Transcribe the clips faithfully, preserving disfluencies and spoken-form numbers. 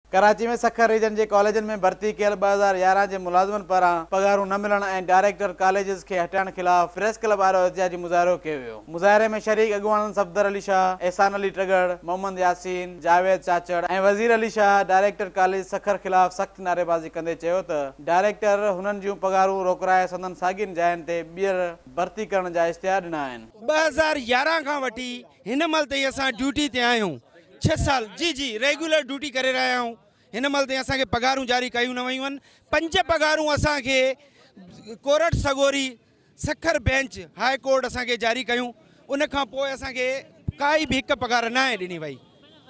कराची में सखर रीजन के कॉलेजन में भर्ती कयल ॿ हज़ार यारहं के मुलाज़िमन पारां पगारूं न मिलण ऐं डायरेक्टर कॉलेजिस के हटाइण खिलाफ प्रेस क्लब वारो एहतिजाजी मुज़ाहिरो कयो वियो। मुज़ाहिरे में शरीक अॻुवान सफदर अली शाह, एहसान अली टगड़, मोहम्मद यासीन, जावेद चाचड़ ऐं वज़ीर अली शाह डायरेक्टर कॉलेज सखर खिलाफ सख्त नारेबाज़ी कंदे चयो त डायरेक्टर हुननि जूं पगारूं रोकराए संदन साॻियुनि जायुनि ते ॿीहर भर्ती करण जा इश्तिहार ॾिना आहिनि। ॿ हज़ार यारहं खां वठी हिन महिल ताईं असां ड्यूटी ते आहियूं। छह साल जी जी रेगुलर ड्यूटी करे रहिया आहियूं। हिन महिल ताईं असांखे पगारूं जारी कयूं न वयूं आहिनि। पंज पगारूं असांखे कोरट सगोरी सखर बेंच हाई कोर्ट असांखे जारी कयूं। उन खां पोइ असांखे काई बि हिकु पगार न आहे ॾिनी वई।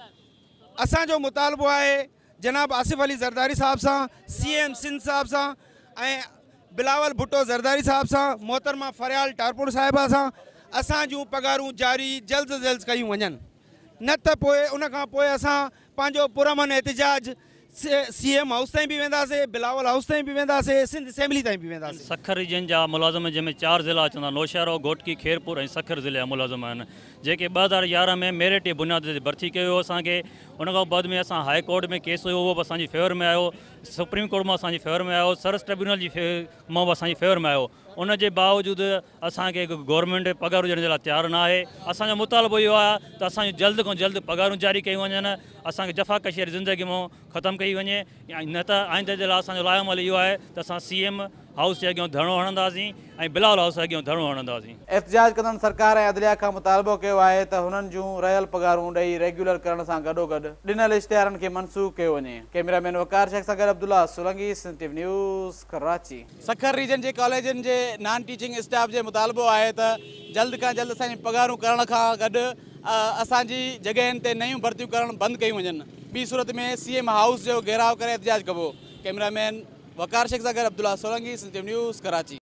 असांजो मुतालबो आहे जनाब आसिफ अली ज़रदारी साहब सां, सी एम सिंध साहब सां ऐं बिलावल भुट्टो ज़रदारी साहब सां, मोहतरमा फरियाल टारपुर साहिबा सां असां जूं पगारूं जारी जल्द जल्द कयूं वञनि, न त पोइ उन खां पोइ असां पंहिंजो पुरमन एहतिजाज सी एम हाउस ताईं बि वेंदासीं, बिलावल हाउस ताईं बि वेंदासीं, सिंध असेंबली ताईं बि वेंदासीं। सखर रीजन जा मुलाज़िम जंहिंमें चारि ज़िला अचंदा नौशहरो, घोटकी, खेरपुर ऐं सखर ज़िले जा मुलाज़िम आहिनि, जेके ॿ हज़ार यारहं में मेरिट जी बुनियाद ते भर्ती कयो असांखे। उन खां बाद में असां हाई कोर्ट में केस हुयो, उहो बि असांजी फेवर में आयो, सुप्रीम कोर्ट मां असांजी फेवर में आयो, सरस ट्रिब्यूनल जी फे मां बि असांजी फेवर में आयो। उन जे बावजूदि असांखे गवर्नमेंट पगारूं ॾियण जे लाइ तयारु न आहे। असांजो मुतालबो इहो आहे त असांजो जल्द खां जल्द पगारूं जारी कयूं वञनि, असांखे जफ़ाकशी वारी ज़िंदगी मां ख़तमु कई वञे, न त आईंदे जे लाइ असांजो लाइमल इहो आहे त असां सी एम हाउस जे अॻियां धरणो हणंदासीं ऐं बिलावल हाउस जे अॻियां धरणो हणंदासीं। एहतिजाज कंदड़ सरकार ऐं अदलिया खां मुतालबो कयो आहे त हुननि जूं रहियल पगारूं ॾेई रेगुलर करण सां गॾोगॾु ॾिनल इश्तिहारनि खे मनसूख़ कयो वञे। कैमरामैन वकार शेख सां गॾु Abdullah Solangi, Sindh TV news, Karachi. Sukkur region जे कॉलेजनि जे नॉन टीचिंग स्टाफ जो मुतालबो आहे त जल्द खां जल्द असांजी पगारूं करण खां गॾु असांजी जॻहियुनि ते नयूं भर्तियूं करणु बंदि कयूं वञनि। ॿी सूरत में सी एम हाउस जो घेराव करे एहतिजाज कबो। कैमरामैन वकार शेख सां गॾु अब्दुल्ला सोलंकी, सिंध टीवी न्यूज़, कराची।